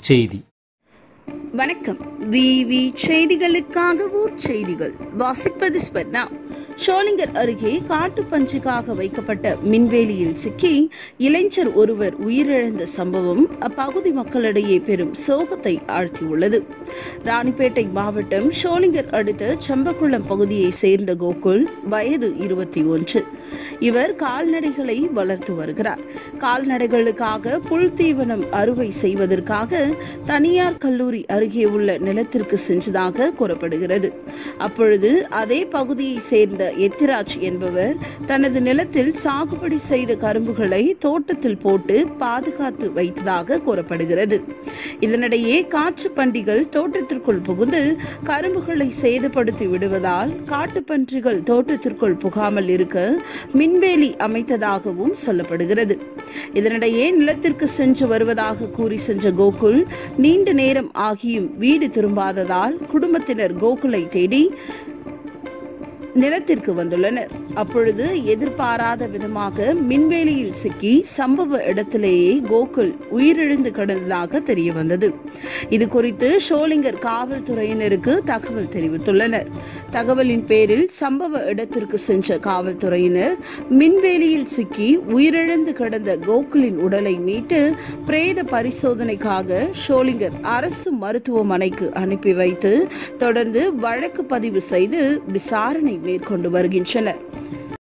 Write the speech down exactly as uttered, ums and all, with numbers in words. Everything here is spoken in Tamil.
செய்தி. வணக்கம். விவி செய்திகளுக்காக ஊர் செய்திகள் வாசிப்பது ஸ்வர்ணா. ஷோலிங்கர் அருகே காட்டுப்பன்றிக்காக வைக்கப்பட்ட மின்வேலியில் சிக்கி இளைஞர் ஒருவர் உயிரிழந்த சம்பவம் அப்பகுதி மக்களிடையே பெரும் சோகத்தை ஆழ்த்தியுள்ளது. ராணிப்பேட்டை மாவட்டம் ஷோலிங்கர் அடுத்த செம்பக்குளம் பகுதியை சேர்ந்த கோகுல் வயது இருபத்தி ஒன்று. இவர் கால்நடைகளை வளர்த்து வருகிறார். கால்நடைகளுக்காக புல் தீவனம் அறுவை செய்வதற்காக தனியார் கல்லூரி அருகே உள்ள நிலத்திற்கு சென்றதாக கூறப்படுகிறது. அப்பொழுது அதே பகுதியை சேர்ந்த எத்திராஜ் என்பவர் தனது நிலத்தில் சாகுபடி செய்த கரும்புகளை தோட்டத்தில் போட்டு பாதுகாத்து வைத்ததாக கூறப்படுகிறது. இதனிடையே காற்று பன்றிகள் தோட்டத்திற்குள் புகுந்து கரும்புகளை சேதப்படுத்தி விடுவதால் காட்டுப்பன்றிகள் தோட்டத்திற்குள் புகாமல் இருக்க மின்வேலி அமைத்ததாகவும் சொல்லப்படுகிறது. இதனிடையே நிலத்திற்கு சென்று வருவதாக கூறி சென்ற கோகுல் நீண்ட நேரம் ஆகியும் வீடு திரும்பாததால் குடும்பத்தினர் கோகுலை தேடி நிலத்திற்கு வந்துள்ளனர். அப்பொழுது எதிர்பாராத விதமாக மின்வேலியில் சிக்கி சம்பவ இடத்திலேயே கோகுல் உயிரிழந்து கிடந்ததாக தெரிய வந்தது. இது குறித்து ஷோலிங்கர் காவல்துறையினருக்கு தகவல் தெரிவித்துள்ளனர். தகவலின் பேரில் சம்பவ இடத்திற்கு சென்ற காவல்துறையினர் மின்வேலியில் சிக்கி உயிரிழந்து கிடந்த கோகுலின் உடலை மீட்டு பிரேத பரிசோதனைக்காக ஷோலிங்கர் அரசு மருத்துவமனைக்கு அனுப்பி வைத்து தொடர்ந்து வழக்கு பதிவு செய்து விசாரணை மேற்கொண்டு வருகின்றனர்.